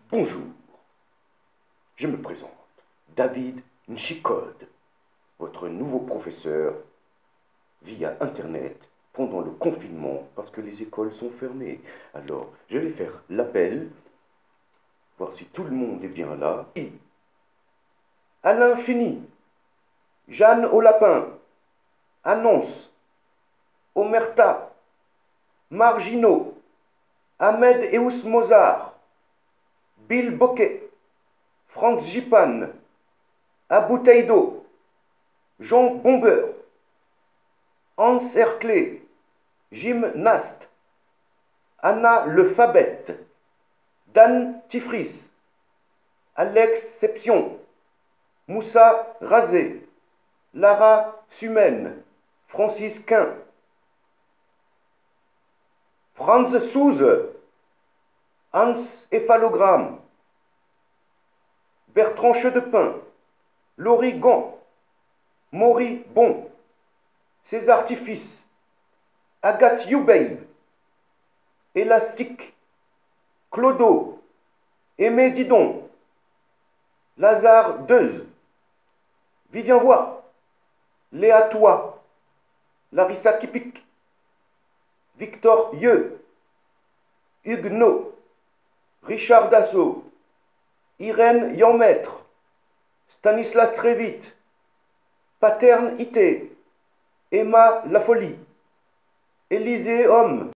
Bonjour, je me présente, David Nchikode, votre nouveau professeur via Internet pendant le confinement parce que les écoles sont fermées. Alors, je vais faire l'appel, voir si tout le monde est bien là. Et à l'infini, Jeanne au lapin, Annonce, Omerta, Marginaux, Ahmed Eus Mozart, Bill Bokeh, Franz Jipan, Abou Taïdo, Jean Bomber, Hans Herclé, Jim Nast, Anna Lefabette, Dan Tifris, Alex Sepsion, Moussa Razé, Lara Sumen, Francis Quin, Franz Souze, Hans Ephalogramme, Bertrand Chedepin, Laurie Gant, Maury Bon, César Tifis, Agathe Youbaib, Élastique, Clodo, Aimé Didon, Lazare Deuze, Vivien Voix, Léa Toit, Larissa Kipik, Victor Yeux, Huguenot, Richard Dassault, Irène Yanmaître, Stanislas Trévit, Paterne Ité, Emma Lafolie, Élisée Homme,